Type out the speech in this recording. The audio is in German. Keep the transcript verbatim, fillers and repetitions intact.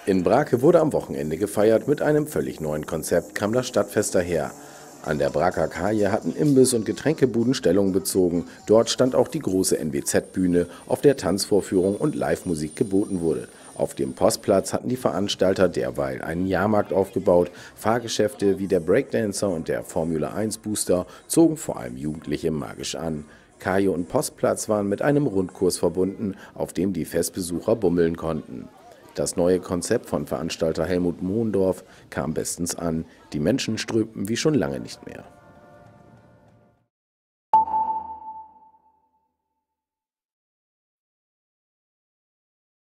In Brake wurde am Wochenende gefeiert. Mit einem völlig neuen Konzept kam das Stadtfest daher. An der Braker Kaje hatten Imbiss- und Getränkebuden Stellung bezogen. Dort stand auch die große N W Z-Bühne, auf der Tanzvorführung und Live-Musik geboten wurde. Auf dem Postplatz hatten die Veranstalter derweil einen Jahrmarkt aufgebaut. Fahrgeschäfte wie der Breakdancer und der Formula eins Booster zogen vor allem Jugendliche magisch an. Kaje und Postplatz waren mit einem Rundkurs verbunden, auf dem die Festbesucher bummeln konnten. Das neue Konzept von Veranstalter Helmut Mohndorf kam bestens an. Die Menschen strömten wie schon lange nicht mehr.